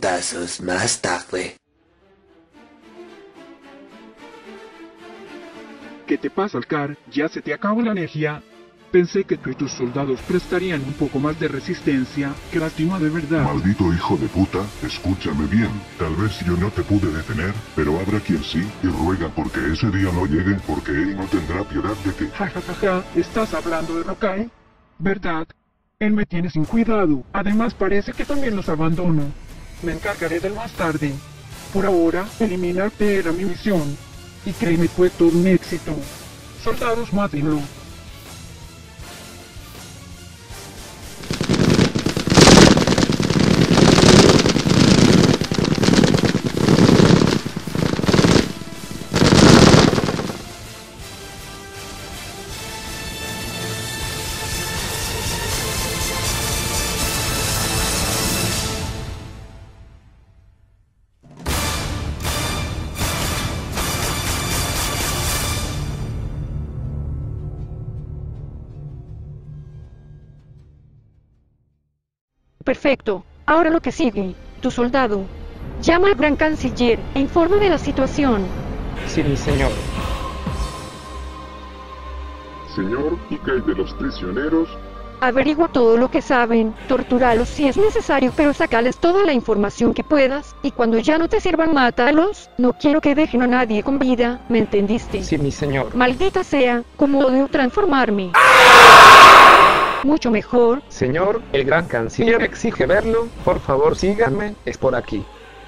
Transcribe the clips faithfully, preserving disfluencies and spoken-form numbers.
puntazos más tarde. ¿Qué te pasa, Alcar? ¿Ya se te acabó la energía? Pensé que tú y tus soldados prestarían un poco más de resistencia. ¡Qué lástima, de verdad! Maldito hijo de puta, escúchame bien. Tal vez yo no te pude detener, pero habrá quien sí, y ruega porque ese día no llegue, porque él no tendrá piedad de ti. Ja, ja, ja, ja. ¿Estás hablando de Rokai? ¿Verdad? Él me tiene sin cuidado. Además parece que también los abandono. Me encargaré del más tarde. Por ahora, eliminarte era mi misión. Y créeme, fue todo un éxito. Soldados, mátenlo. Perfecto. Ahora lo que sigue. Tu soldado. Llama al gran canciller e informa de la situación. Sí, mi señor. Señor, ¿y qué hay de los prisioneros? Averigua todo lo que saben, tortúralos si es necesario, pero sacales toda la información que puedas, y cuando ya no te sirvan, mátalos. No quiero que dejen a nadie con vida, ¿me entendiste? Sí, mi señor. Maldita sea, ¿cómo odio transformarme? Mucho mejor. Señor, el gran canciller exige verlo. Por favor, síganme, es por aquí.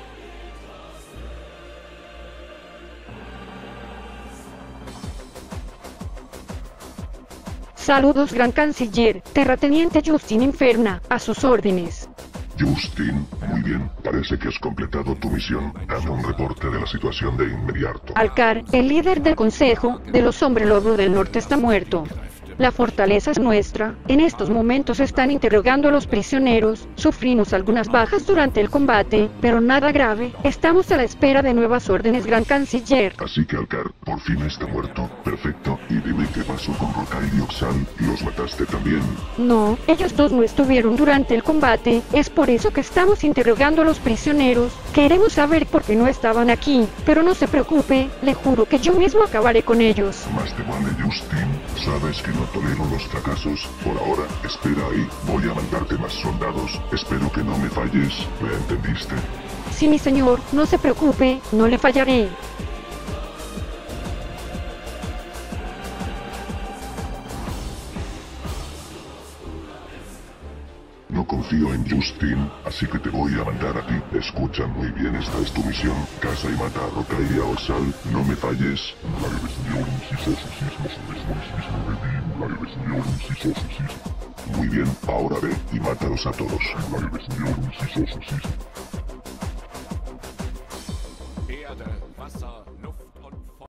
Saludos, gran canciller. Terrateniente Justin Inferna, a sus órdenes. Justin, muy bien. Parece que has completado tu misión. Dame un reporte de la situación de inmediato. Alcar, el líder del Consejo de los Hombres Lobo del Norte, está muerto. La fortaleza es nuestra. En estos momentos están interrogando a los prisioneros. Sufrimos algunas bajas durante el combate, pero nada grave. Estamos a la espera de nuevas órdenes, gran canciller. Así que Alcar, por fin está muerto. Perfecto. Y dime qué pasó con Rokai y Oxal. ¿Los mataste también? No, ellos dos no estuvieron durante el combate. Es por eso que estamos interrogando a los prisioneros. Queremos saber por qué no estaban aquí. Pero no se preocupe, le juro que yo mismo acabaré con ellos. Más te vale, Justin. Sabes que no tolero los fracasos. Por ahora, espera ahí. Voy a mandarte más soldados. Espero que no me falles. ¿Me entendiste? Sí, mi señor, no se preocupe, no le fallaré. No confío en Justin, así que te voy a mandar a ti. Escucha muy bien, esta es tu misión. Caza y mata a Rokai y a Oxal. No me falles. Muy bien, ahora ve y mátalos a todos.